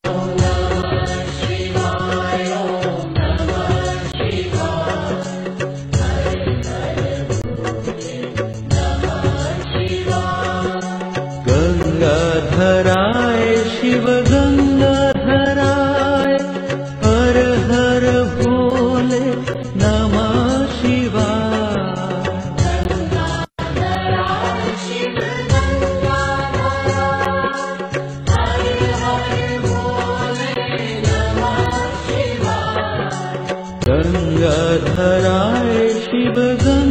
गंगाधराय शिव गंगाधराय हर हर भोले नमः शिवाय। गंगाधराय शिव गंगाधराय हर हर भोले नमः शिवाय। गंगाधराय शिव